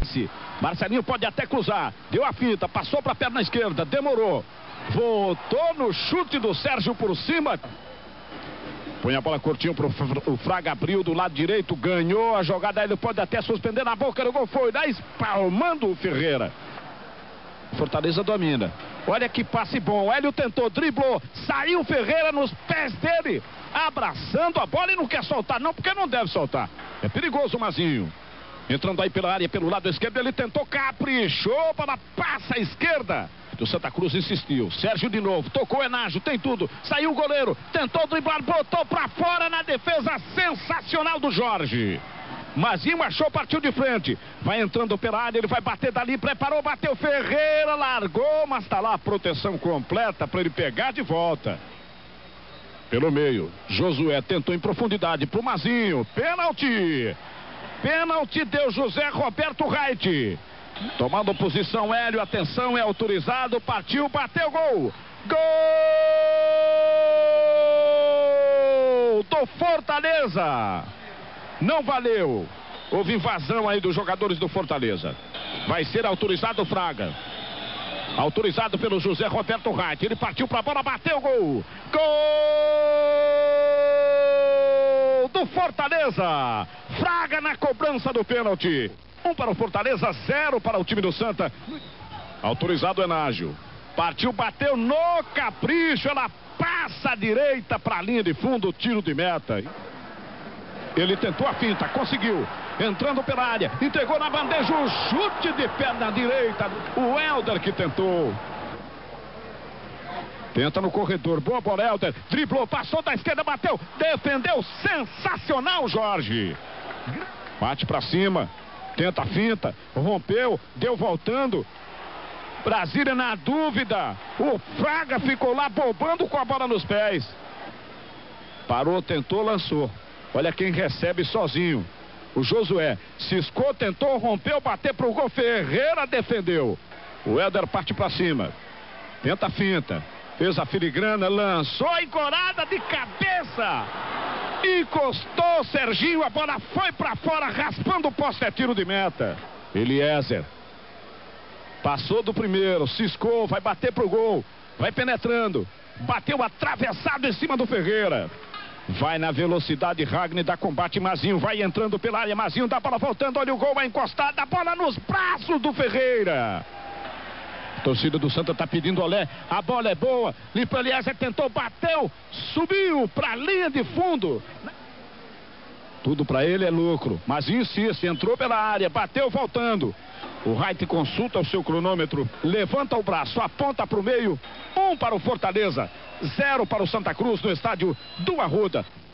passe. Marcelinho pode até cruzar. Deu a finta, passou para a perna esquerda, demorou. Voltou no chute do Sérgio por cima. Põe a bola curtinho pro o Fraga, abriu do lado direito, ganhou a jogada, ele pode até suspender na boca do gol, foi lá espalmando o Ferreira. Fortaleza domina. Olha que passe bom, o Hélio tentou, driblou, saiu o Ferreira nos pés dele, abraçando a bola e não quer soltar não, porque não deve soltar. É perigoso o Mazinho. Entrando aí pela área, pelo lado esquerdo, ele tentou, caprichou para passa à esquerda. O Santa Cruz insistiu, Sérgio de novo, tocou Enágio, tem tudo, saiu o goleiro, tentou driblar, botou pra fora na defesa sensacional do Jorge. Mazinho achou, partiu de frente, vai entrando pela área, ele vai bater dali, preparou, bateu, Ferreira, largou, mas tá lá a proteção completa para ele pegar de volta. Pelo meio, Josué tentou em profundidade pro Mazinho, pênalti. Pênalti deu José Roberto Reit. Tomando posição, Hélio, atenção, é autorizado, partiu, bateu, gol! Gol do Fortaleza! Não valeu. Houve invasão aí dos jogadores do Fortaleza. Vai ser autorizado o Fraga. Autorizado pelo José Roberto Reit. Ele partiu pra bola, bateu, gol! Gol do Fortaleza! Fraga na cobrança do pênalti. 1 para o Fortaleza, 0 para o time do Santa. Autorizado Enágio. Partiu, bateu no capricho. Ela passa à direita para a linha de fundo, tiro de meta. Ele tentou a finta, conseguiu. Entrando pela área, entregou na bandeja o chute de perna direita. O Helder que tentou. Tenta no corredor, boa bola, Helder. Driblou, passou da esquerda, bateu. Defendeu, sensacional, Jorge. Bate para cima. Tenta a finta, rompeu, deu voltando. Brasília na dúvida. O Fraga ficou lá bobando com a bola nos pés. Parou, tentou, lançou. Olha quem recebe sozinho. O Josué ciscou, tentou, rompeu, bateu pro gol. Ferreira defendeu. O Éder parte para cima. Tenta a finta. Fez a filigrana, lançou a encorada de cabeça. Encostou o Serginho, a bola foi pra fora, raspando o poste, é tiro de meta. Eliezer passou do primeiro, ciscou, vai bater pro gol, vai penetrando, bateu atravessado em cima do Ferreira. Vai na velocidade, Ragni dá combate, Mazinho vai entrando pela área, Mazinho dá bola voltando, olha o gol, vai encostar, dá bola nos braços do Ferreira. A torcida do Santa tá pedindo olé, a bola é boa, Lipe Eliezer tentou, bateu, subiu pra linha de fundo. Tudo pra ele é lucro, mas insiste, entrou pela área, bateu voltando. O Reit consulta o seu cronômetro, levanta o braço, aponta pro meio, 1 para o Fortaleza, 0 para o Santa Cruz no estádio do Arruda.